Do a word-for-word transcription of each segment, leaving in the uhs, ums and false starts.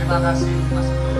Terima kasih Mas Teguh,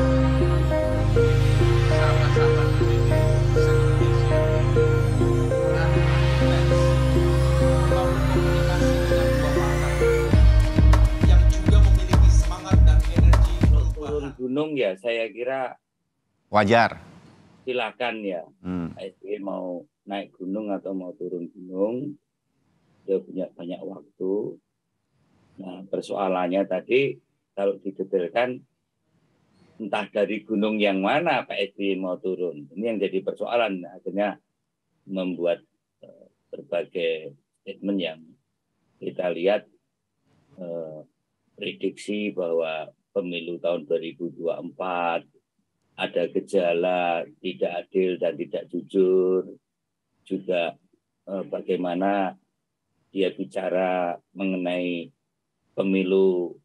sahabat-sahabat pendidik se-Indonesia yang intens membangun komunikasi dengan dua partai yang juga memiliki semangat dan energi Turun perubahan. gunung ya saya kira Wajar. silakan ya. Hmm. Pak S B Y mau naik gunung atau mau turun gunung, dia punya banyak waktu. Nah persoalannya tadi kalau didetailkan entah dari gunung yang mana Pak S B Y mau turun. Ini yang jadi persoalan. Akhirnya membuat uh, berbagai statement yang kita lihat uh, prediksi bahwa pemilu tahun dua ribu dua puluh empat ada gejala tidak adil dan tidak jujur. Juga uh, bagaimana dia bicara mengenai pemilu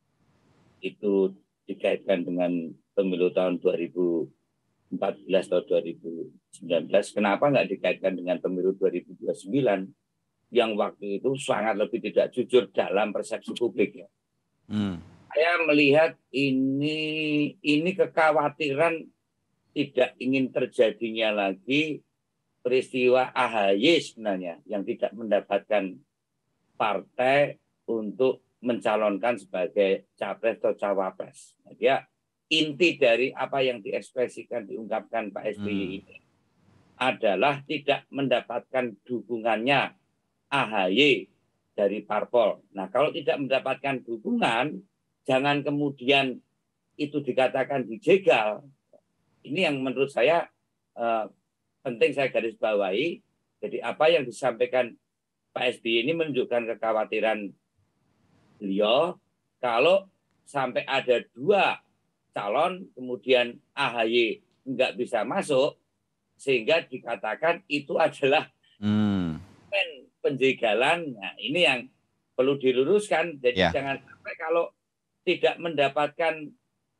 itu dikaitkan dengan pemilu tahun dua ribu empat belas atau dua ribu sembilan belas. Kenapa nggak dikaitkan dengan pemilu dua ribu dua puluh sembilan yang waktu itu sangat lebih tidak jujur dalam persepsi publik ya. Hmm. Saya melihat ini ini kekhawatiran tidak ingin terjadinya lagi peristiwa A H Y sebenarnya yang tidak mendapatkan partai untuk mencalonkan sebagai capres atau cawapres. Nah, dia inti dari apa yang diekspresikan diungkapkan Pak S B Y Hmm. ini adalah tidak mendapatkan dukungannya A H Y dari parpol. Nah, kalau tidak mendapatkan dukungan, jangan kemudian itu dikatakan dijegal. Ini yang menurut saya eh, penting saya garis bawahi. Jadi apa yang disampaikan Pak S B Y ini menunjukkan kekhawatiran beliau kalau sampai ada dua calon kemudian A H Y nggak bisa masuk sehingga dikatakan itu adalah Hmm. penjegalan. Nah, ini yang perlu diluruskan. Jadi Ya. jangan sampai kalau tidak mendapatkan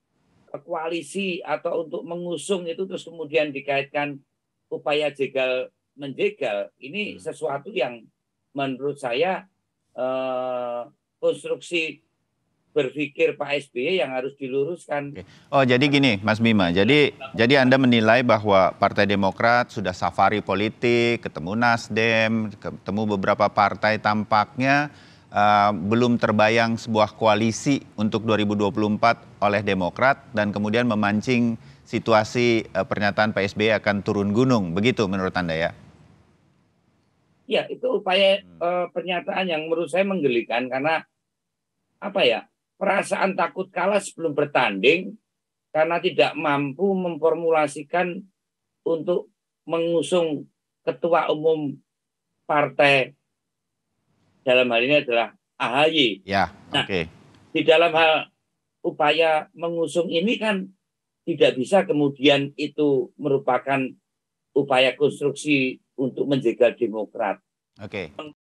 koalisi atau untuk mengusung itu terus kemudian dikaitkan upaya jegal menjegal. Ini Hmm. sesuatu yang menurut saya eh, konstruksi berpikir Pak S B Y yang harus diluruskan. Oke. Oh, jadi gini, Mas Bima. Jadi jadi Anda menilai bahwa Partai Demokrat sudah safari politik, ketemu Nasdem, ketemu beberapa partai, tampaknya uh, belum terbayang sebuah koalisi untuk dua ribu dua puluh empat oleh Demokrat dan kemudian memancing situasi uh, pernyataan Pak S B Y akan turun gunung. Begitu menurut Anda ya? Ya, itu upaya eh, pernyataan yang menurut saya menggelikan karena apa ya? Perasaan takut kalah sebelum bertanding karena tidak mampu memformulasikan untuk mengusung ketua umum partai dalam hal ini adalah A H Y. Ya, Nah, oke. di dalam hal upaya mengusung ini kan tidak bisa kemudian itu merupakan upaya konstruksi untuk menjegal Demokrat. Oke.